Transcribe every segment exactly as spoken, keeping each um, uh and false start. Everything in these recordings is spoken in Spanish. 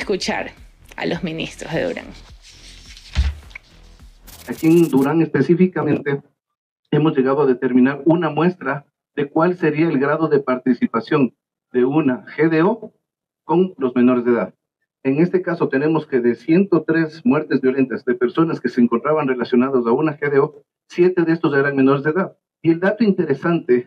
escuchar a los ministros de Durán. Aquí en Durán específicamente hemos llegado a determinar una muestra de cuál sería el grado de participación de una G D O con los menores de edad. En este caso tenemos que de ciento tres muertes violentas de personas que se encontraban relacionadas a una G D O, siete de estos eran menores de edad. Y el dato interesante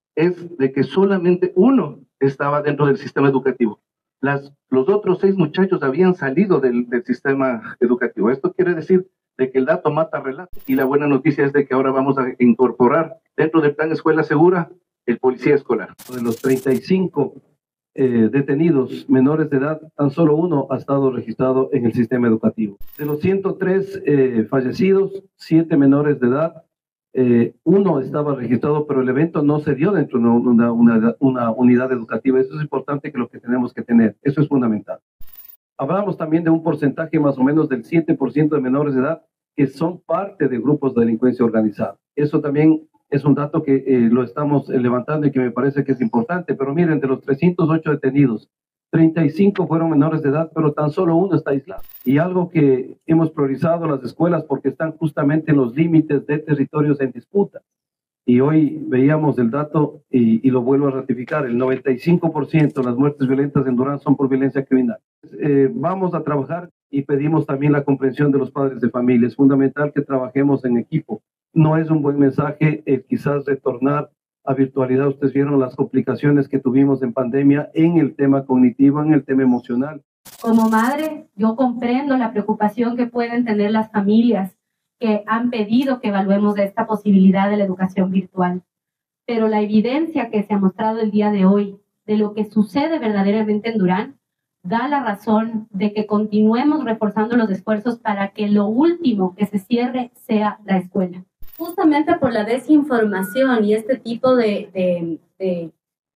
es de que solamente uno estaba dentro del sistema educativo. Las, los otros seis muchachos habían salido del, del sistema educativo. Esto quiere decir de que el dato mata relato. Y la buena noticia es de que ahora vamos a incorporar dentro del plan Escuela Segura el policía escolar. De los treinta y cinco eh, detenidos menores de edad, tan solo uno ha estado registrado en el sistema educativo. De los ciento tres eh, fallecidos, siete menores de edad, eh, uno estaba registrado, pero el evento no se dio dentro de una, una, una unidad educativa. Eso es importante, que lo que tenemos que tener, eso es fundamental. Hablamos también de un porcentaje más o menos del siete por ciento de menores de edad que son parte de grupos de delincuencia organizada. Eso también es un dato que eh, lo estamos eh, levantando y que me parece que es importante. Pero miren, de los trescientos ocho detenidos, treinta y cinco fueron menores de edad, pero tan solo uno está aislado. Y algo que hemos priorizado las escuelas porque están justamente en los límites de territorios en disputa. Y hoy veíamos el dato y, y lo vuelvo a ratificar, el noventa y cinco por ciento de las muertes violentas en Durán son por violencia criminal. Eh, vamos a trabajar y pedimos también la comprensión de los padres de familia. Es fundamental que trabajemos en equipo. No es un buen mensaje eh, quizás retornar a virtualidad. Ustedes vieron las complicaciones que tuvimos en pandemia en el tema cognitivo, en el tema emocional. Como madre, yo comprendo la preocupación que pueden tener las familias que han pedido que evaluemos esta posibilidad de la educación virtual. Pero la evidencia que se ha mostrado el día de hoy de lo que sucede verdaderamente en Durán da la razón de que continuemos reforzando los esfuerzos para que lo último que se cierre sea la escuela. Justamente por la desinformación y este tipo de, de, de,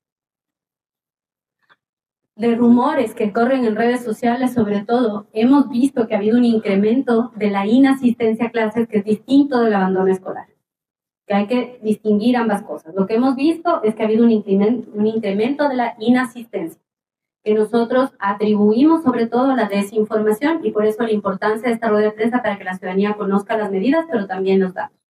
de rumores que corren en redes sociales, sobre todo, hemos visto que ha habido un incremento de la inasistencia a clases, que es distinto del abandono escolar. Que hay que distinguir ambas cosas. Lo que hemos visto es que ha habido un incremento, un incremento de la inasistencia, que nosotros atribuimos sobre todo a la desinformación, y por eso la importancia de esta rueda de prensa, para que la ciudadanía conozca las medidas, pero también los datos.